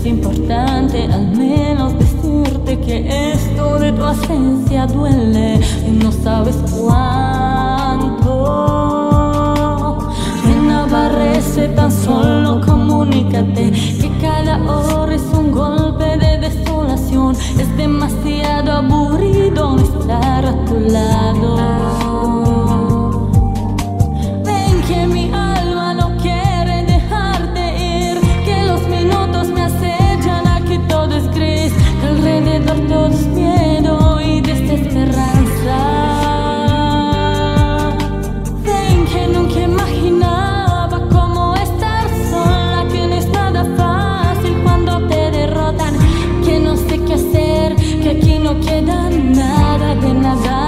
es importante al menos decirte que esto de tu ausencia duele y no sabes cuánto. Ven, aparece, tan solo comunícate que cada hora es un golpe de desolación. Es demasiado aburrido estar a tu lado. Ven que mi alma no quiere dejarte ir, que los minutos me acechan, aquí todo es gris, que alrededor todo es miedo y desesperanza. Ven que nunca imaginaba cómo estar sola, que no es nada fácil cuando te derrotan, que no sé qué hacer, que aquí no queda nada de nada.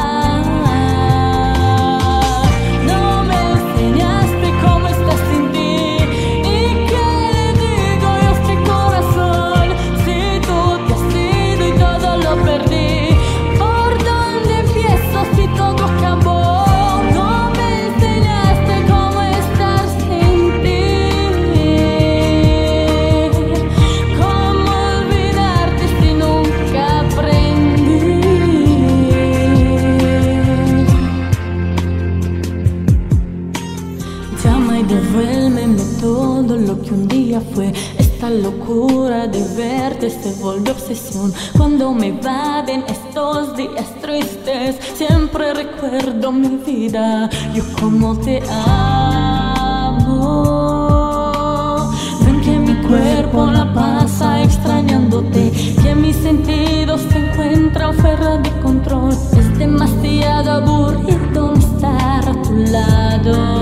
Llama y devuélveme todo lo que un día fue. Esta locura de verte se volvió obsesión. Cuando me invaden estos días tristes, siempre recuerdo mi vida, yo como te amo. Ven que mi cuerpo la pasa extrañándote, que mis sentidos se encuentran fuera de control. Es demasiado aburrido estar a tu lado.